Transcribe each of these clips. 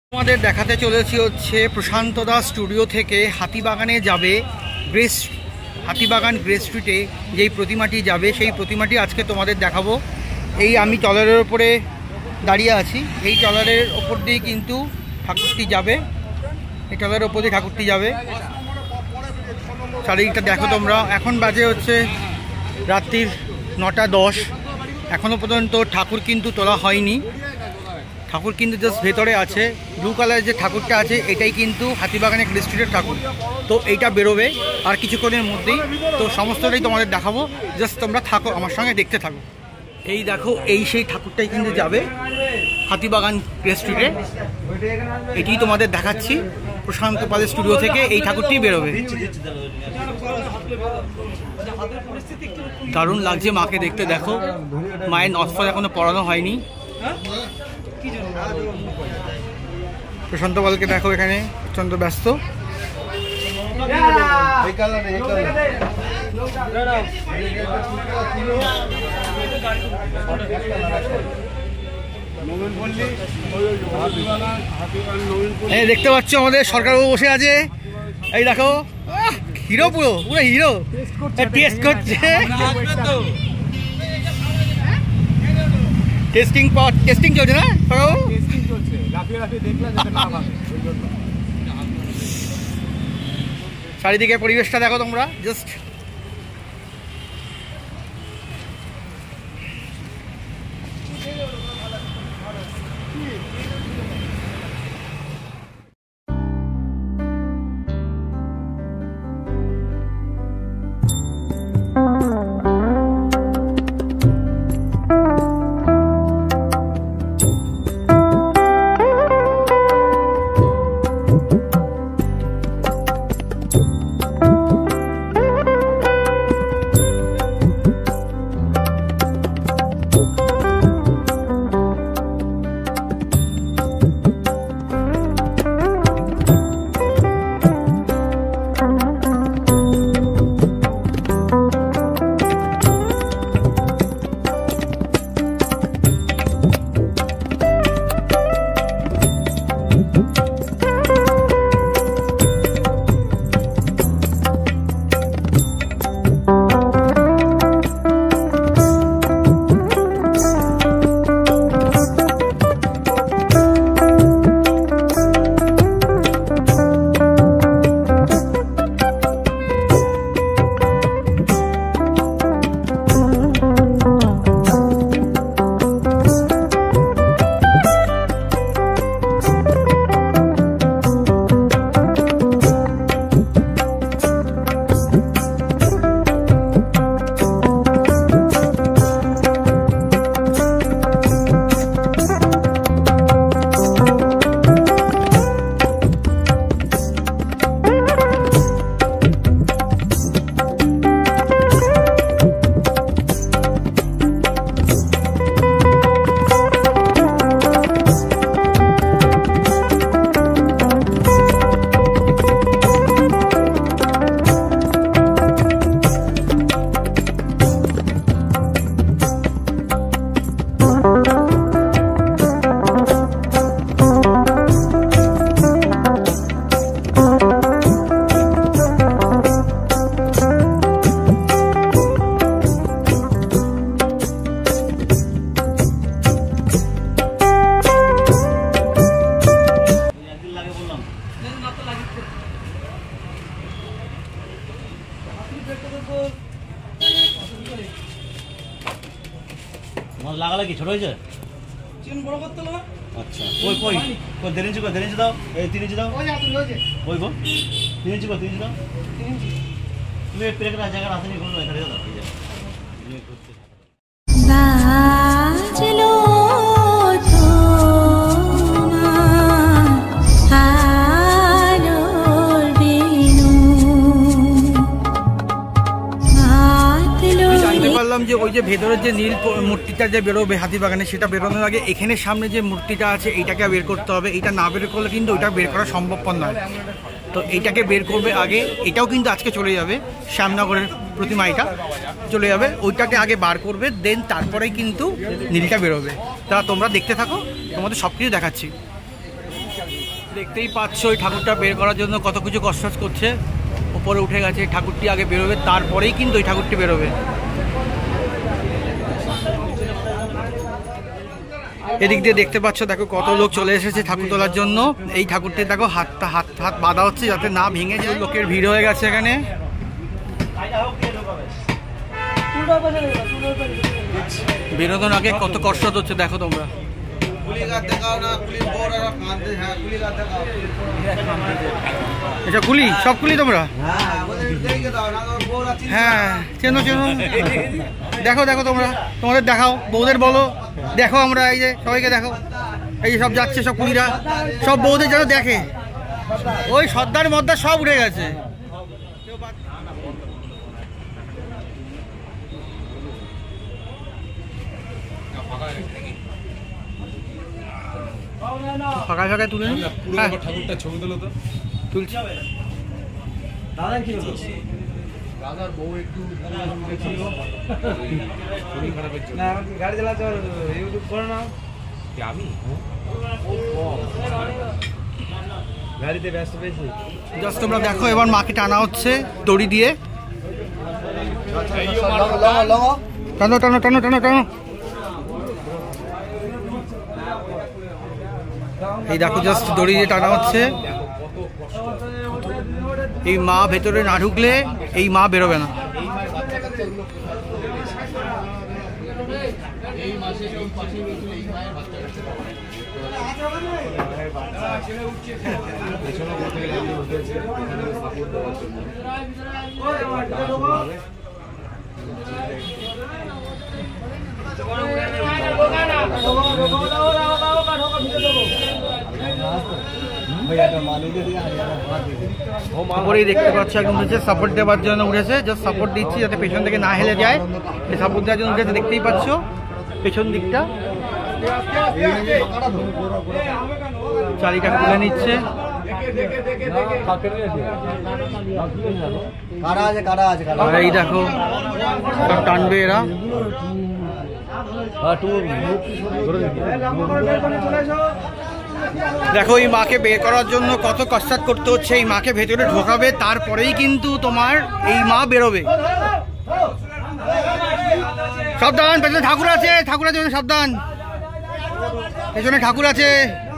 আমাদের দেখাতে চলেছি হচ্ছে প্রশান্ত দাস স্টুডিও থেকে হাতিবাগানে যাবে হাতিবাগান গ্রেস স্ট্রিটে যেই প্রতিমাটি যাবে সেই প্রতিমাটি আজকে তোমাদের দেখাবো। এই আমি ট্রলারের ওপরে দাঁড়িয়ে আছি, এই ট্রলারের ওপর দিয়ে কিন্তু ঠাকুরটি যাবে, এই ট্রলারের ওপর দিয়ে ঠাকুরটি যাবে। চারিদিকটা দেখো তোমরা। এখন বাজে হচ্ছে রাত্রির 9:10, এখনও পর্যন্ত ঠাকুর কিন্তু তোলা হয়নি। ঠাকুর কিন্তু জাস্ট ভেতরে আছে। ব্লু কালারের যে ঠাকুরটা আছে এটাই কিন্তু হাতিবাগানে গ্রেস স্ট্রিটের ঠাকুর। তো এইটা বেরোবে আর কিছুক্ষণের মধ্যেই, তো সমস্তটাই তোমাদের দেখাবো। জাস্ট তোমরা থাকো আমার সঙ্গে, দেখতে থাকো। এই দেখো, এই সেই ঠাকুরটাই কিন্তু যাবে হাতিবাগান গ্রেস স্ট্রিটে। এটি তোমাদের দেখাচ্ছি প্রশান্ত পালের স্টুডিও থেকে, এই ঠাকুরটি বেরোবে। দারুণ লাগছে মাকে দেখতে। দেখো, মায়ের নথফল এখনো পড়ানো হয়নি। প্রশান্ত পালকে দেখো এখানে প্রচন্ড ব্যস্ত। দেখতে পাচ্ছ আমাদের সরকারবাবু বসে আছে। এই দেখো, হিরো, পুরো পুরো হিরো, টেস্ট করছে। টেস্টিং চলছে না? চারিদিকে পরিবেশটা দেখো তোমরা জাস্ট। লাগালে কি ছোট হয়েছে? চিকেন বড় করতে না। আচ্ছা, কই কই কই 3 ইঞ্চি দাও। এই 3 ইঞ্চি দাও। ওই যা তুমি হয়েছে। কই গো 3 ইঞ্চি দাও। 3 ইঞ্চি তুমি প্লেটের জায়গা আছে নি কোন এখানে দাও। এই যে তুমি করতে বাজলো যে ওই যে ভেতরের যে নীল মূর্তিটা যে বেরোবে হাতিবাগানে, সেটা বেরোনোর আগে এখানে সামনে যে মূর্তিটা আছে এইটাকে বের করতে হবে। এইটা না বের করলে কিন্তু ওইটা বের করা সম্ভবপর নয়। তো এইটাকে বের করবে আগে। এটাও কিন্তু আজকে চলে যাবে, শ্যামনগরের প্রতিমা এটা চলে যাবে। ওইটাকে আগে বার করবে, দেন তারপরেই কিন্তু নীলটা বেরোবে। তা তোমরা দেখতে থাকো, তোমাদের সব কিছু দেখাচ্ছি। দেখতেই পাচ্ছ ওই ঠাকুরটা বের করার জন্য কত কিছু কষ্ট করছে। উপরে উঠে গেছে, ঠাকুরটি আগে বেরোবে, তারপরেই কিন্তু ওই ঠাকুরটি বেরোবে। এদিক দিয়ে দেখতে পাচ্ছ, দেখো কত লোক চলে এসেছে ঠাকুর তোলার জন্য। এই ঠাকুরটি দেখো হাত বাঁধা হচ্ছে যাতে না ভেঙে যায়। লোকের ভিড় হয়ে গেছে এখানে। বেরোনোর আগে কত কষ্ট হচ্ছে দেখো তোমরা। এটা কুলি, সব কুলি তোমরা? হ্যাঁ, চেনো চেনো। দেখো দেখো তোমরা, তোমাদের দেখাও, বউদের বলো দেখো। আমরা এই যে সবাইকে দেখো, এই যে সব যাচ্ছে সব কুলিরা, সব বউদের যেন দেখে। ওই সর্দার মর্দার সব উঠে গেছে। ফাঁকায় ফাঁকায় তুলে ঠাকুরটা ছবি তুলো তো। তুলছি। দাদা কি দাদার বউ একটু শরীর খারাপের জন্য গাড়ি চালাতে ইউটিউব করে না আমি গাড়িতে ব্যস্ত পেয়েছি। জাস্ট তোমরা দেখো, এবার মাকে টানা হচ্ছে দড়ি দিয়ে। টানো টানো টানো টানো টানো। এই দেখো জাস্ট দড়ি দিয়ে টানা হচ্ছে। এই মা ভেতরে না ঢুকলে এই মা বেরোবে না। উপরেই দেখতে পাচ্ছ একদম উঠেছে, সাপোর্ট দেওয়ার জন্য উঠেছে। জাস্ট সাপোর্ট দিচ্ছি যাতে পেছন থেকে না হেলে যায়, এই সাপোর্ট দেওয়ার জন্য উঠেছে। দেখতেই পাচ্ছ পেছন দিকটা, চালিটা খুলে নিচ্ছে। আর এই দেখো সব টানবে এরা। দেখো এই মাকে বের করার জন্য কত কষ্ট করতে হচ্ছে। এই মাকে ভেতরে ঢোকাবে, তারপরেই কিন্তু তোমার এই মা বেরোবে। সাবধান, পেছনে ঠাকুর আছে, ঠাকুর আছে, সাবধান, পেছনে ঠাকুর আছে।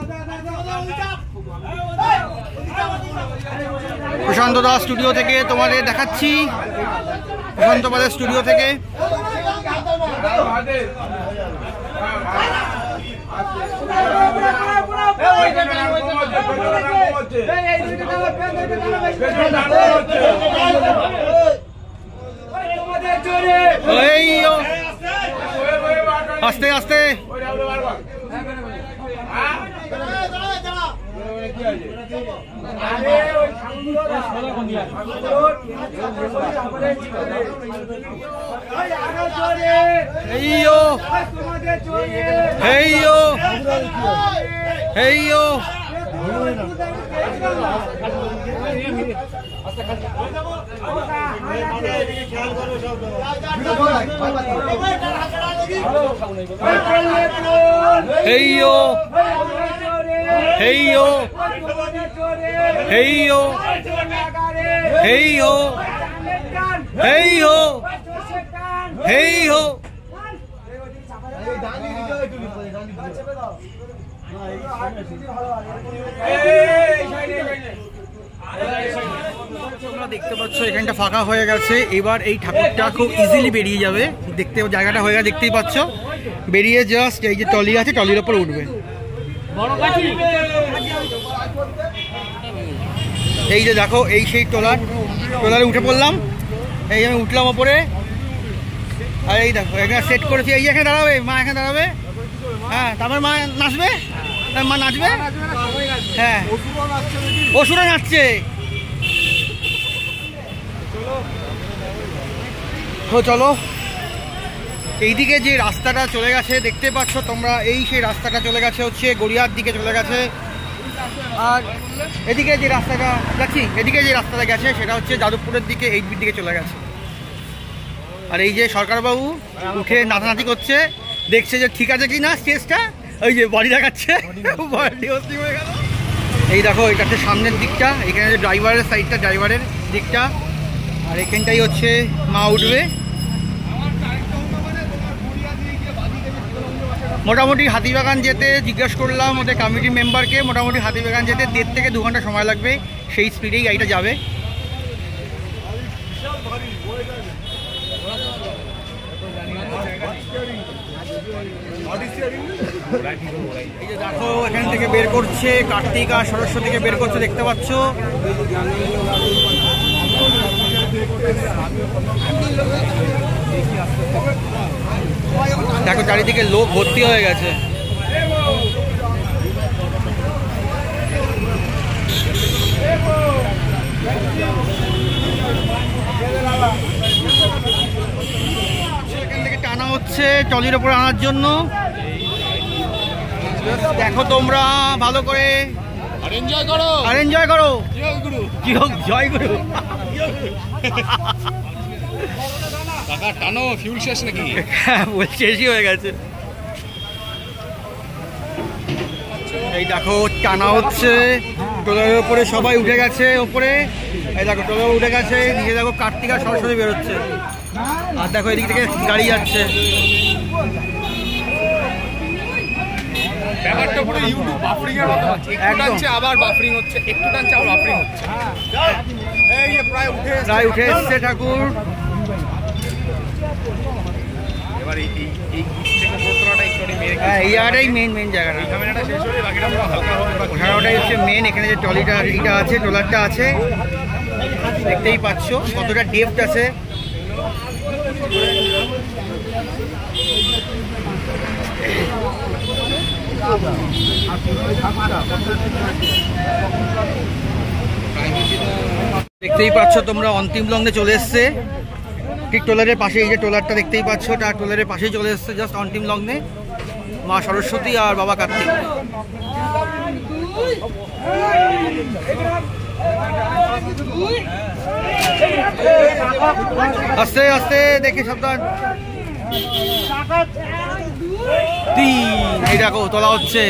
প্রশান্ত দাস স্টুডিও থেকে তোমাদের দেখাচ্ছি, প্রশান্ত দাস স্টুডিও থেকে। আস্তে আস্তে দেখতে পাচ্ছ এখানটা ফাঁকা হয়ে গেছে। এবার এই ঠাকুরটা খুব ইজিলি বেরিয়ে যাবে। দেখতে জায়গাটা হয়ে গেছে, দেখতেই পাচ্ছ। বেরিয়ে জাস্ট এই যে টলি আছে, টলির ওপর উঠবে। এই যে দেখো, এই সেই টলারে উঠে পড়লাম। এই আমি উঠলাম ওপরে। আর এই দেখো এখানে সেট করেছি। এই যে এখানে দাঁড়াবে মা, এখানে দাঁড়াবে। হ্যাঁ, তারপর মা নাচবে, মা নাচবে। হ্যাঁ, অসুরা নাচছে। চলো, এইদিকে যে রাস্তাটা চলে গেছে দেখতে পাচ্ছ তোমরা, এই সেই রাস্তাটা চলে গেছে হচ্ছে গড়িয়ার দিকে চলে গেছে। আর এদিকে যে রাস্তাটা যাচ্ছি, এদিকে যে রাস্তাটা গেছে সেটা হচ্ছে যাদবপুরের দিকে, এই দিকে চলে গেছে। আর এই যে সরকারবাবু উঠে নাচানাচি করছে, দেখছে যে ঠিক আছে কি না স্টেজটা। ওই যে বডি দেখাচ্ছে, বডি হয়ে গেল। এই দেখো এটা হচ্ছে সামনের দিকটা, এখানে যে ড্রাইভারের সাইডটা, ড্রাইভারের দিকটা, আর এখানটাই হচ্ছে মা উঠবে। মোটামুটি হাতিবাগান যেতে জিজ্ঞেস করলাম ওদের কমিটি মেম্বারকে, মোটামুটি হাতিবাগান যেতে 1.5 থেকে 2 ঘন্টা সময় লাগবে, সেই স্পিডেই গাড়িটা যাবে। এই যে দেখো এখান থেকে বের করছে, কার্তিক আর সরস্বতীকে বের করছে, দেখতে পাচ্ছ। দেখো চারিদিকে লোক ভর্তি হয়ে গেছে। এখান থেকে টানা হচ্ছে ট্রলির ওপরে আনার জন্য। দেখো তোমরা ভালো করে, আর এনজয় করো, আর এনজয় করো। জয় গুরু। কাকা টানো, ফিউল শেষ নাকি? হ্যাঁ শেষই হয়ে গেছে। এই দেখো টানা হচ্ছে, টোলের উপরে সবাই উঠে গেছে ওপরে। এই দেখো টোলে উঠে গেছে, নিচে দেখো কার্তিক আর সরস্বতী বেরোচ্ছে, আর দেখো এদিক থেকে গাড়ি যাচ্ছে। ব্যাপারটা পুরো ইউটিউব বাফরিং এর মতো হচ্ছে, একটু টানছে আবার বাফরিং হচ্ছে, একটু টানছে আবার বাফরিং হচ্ছে। এই যে প্রায় উঠে এসছে ঠাকুর। এবার এই থেকে ফোর্থরাটা একটু মেরে, হ্যাঁ এই জায়গাটাই মেন জায়গাটা, ক্যামেরাটা শেষ হলে বাকিটা পুরো হালকা হবে। ওটাই হচ্ছে মেন। এখানে যে ট্রলিটা এটা আছে, ট্রলারটা আছে, দেখতেই পাচ্ছ কতটা ডেপথ আছে। দেখতেই পাচ্ছ তোমরা অন্তিম লগ্নে চলে এসছে, ঠিক ট্রলারের পাশে। এই যে ট্রলারটা দেখতেই পাচ্ছ, তার ট্রলারের পাশেই চলে এসছে জাস্ট অন্তিম লগ্নে মা সরস্বতী আর বাবা কার্তিক। আস্তে আস্তে দেখে সাবধান। এই দেখো তোলা হচ্ছে।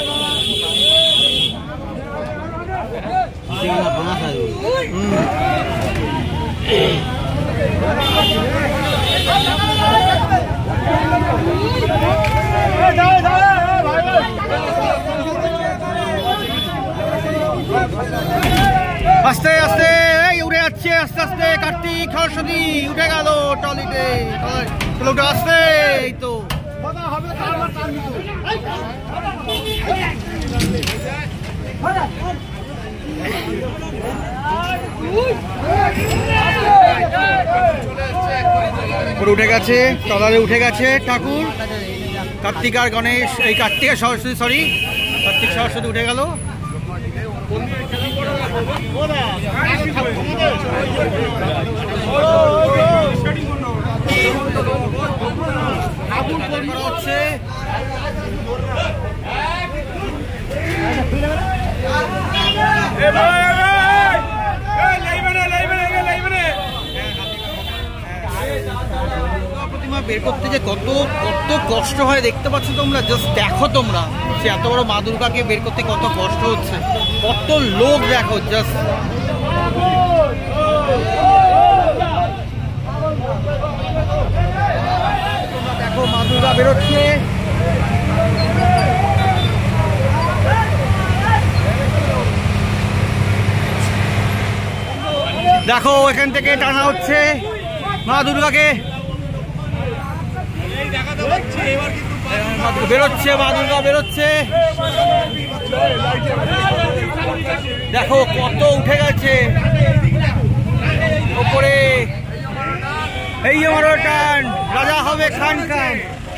আস্তে আস্তে উঠে যাচ্ছে, আস্তে আস্তে কার্তিক সরস্বতী উঠে গেল ট্রলিতে। উঠে আসছে, এই তো উঠে গেছে, ট্রলারে উঠে গেছে ঠাকুর। কার্তিক আর গণেশ, এই কার্তিক আর সরস্বতী, সরি কার্তিক সরস্বতী উঠে গেল। হচ্ছে প্রতিমা বের করতে যে কত কত কষ্ট হয় দেখতে পাচ্ছ তোমরা, জাস্ট দেখো তোমরা যে এত বড় মা দুর্গাকে বের করতে কত কষ্ট হচ্ছে, কত লোক দেখো জাস্ট। দেখো মা দুর্গা বেরোচ্ছে, দেখো এখান থেকে টানা হচ্ছে মা দুর্গাকে, বেরোচ্ছে মা দুর্গা বেরোচ্ছে। দেখো কত উঠে গেছে ওপরে। এই আমার টান, রাজা হবে খান খান।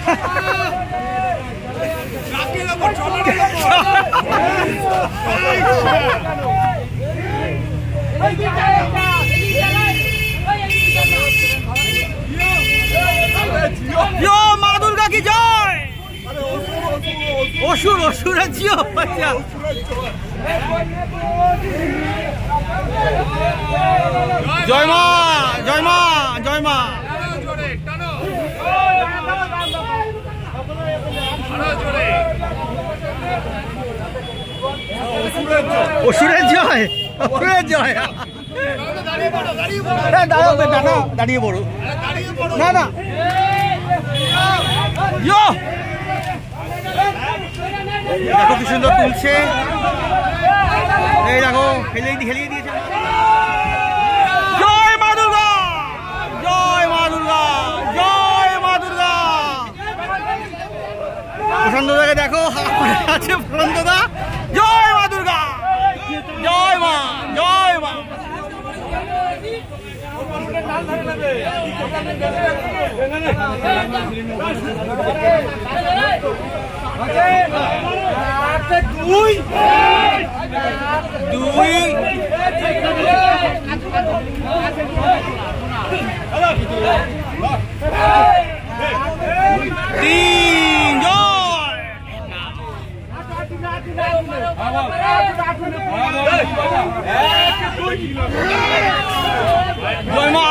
মা দুর্গা কি জয়, অসুর অসুরের জিও। জয় মা, জয় মা, জয় মা। অসুরের জয়, অসুরের জয়। দাঁড়িয়ে পড়ো না না। দেখো কি সুন্দর তুলছে, এই দেখো খেলিয়ে দিয়েছে। জয় মা দুর্গা, জয় মা দুর্গা, জয় মা দুর্গা। প্রশান্ত দাকে দেখো আছে, প্রশান্ত দা জয় মা দুর্গা, জয় মা, জয় মা। দুই তিন জয় জয় মা,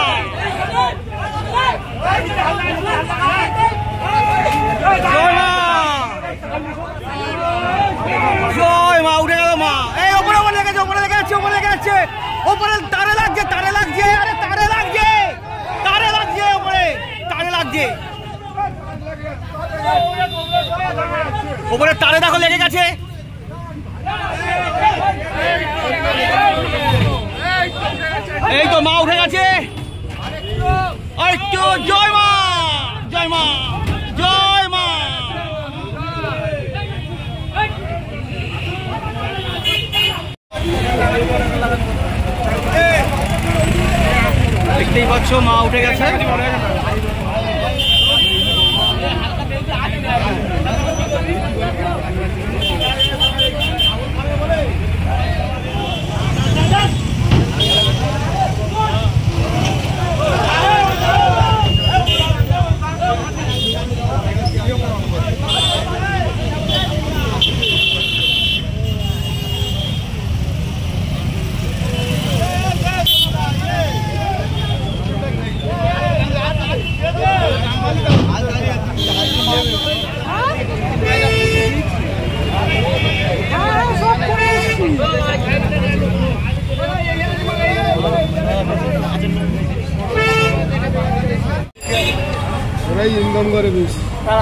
জয় মা, জয় মা। উঠে গেল মা, এই ওপরে ওপরে লেগেছে, ওপরে লেগে যাচ্ছে, ওপরে লেগে যাচ্ছে, ওপরে তারে লাগছে, তারে লাগছে, আরে তারে লাগছে, তারে লাগছে, ওপরে তারে লাগছে, ওপরে তারে দেখো লেগে গেছে। এই তো মা উঠে গেছে, আরেকটু। জয় মা, জয় মা, জয় মা। দেখতেই পাচ্ছ মা উঠে গেছে। ওরাই ইনকাম করে বেশি।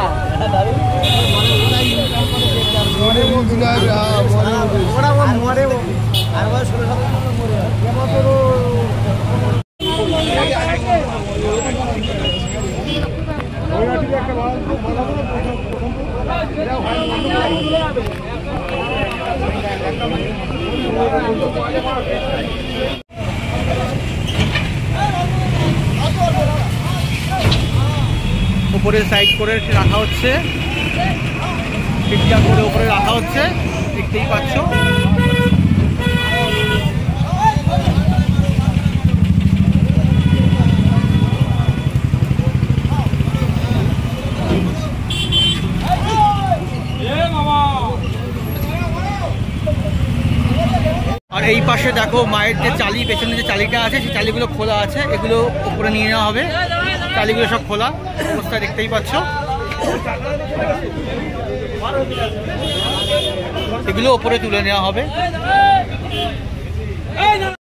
উপরে সাইড করে রাখা হচ্ছে, ঠিকঠাক করে উপরে রাখা হচ্ছে, দেখতেই পাচ্ছ। আর এই পাশে দেখো মায়ের যে চালি, পেছনে যে চালিটা আছে সেই চালিগুলো খোলা আছে, এগুলো উপরে নিয়ে নেওয়া হবে। চালিগুলো সব খোলা অবস্থায় দেখতেই পাচ্ছ, এগুলো উপরে তুলে নেওয়া হবে।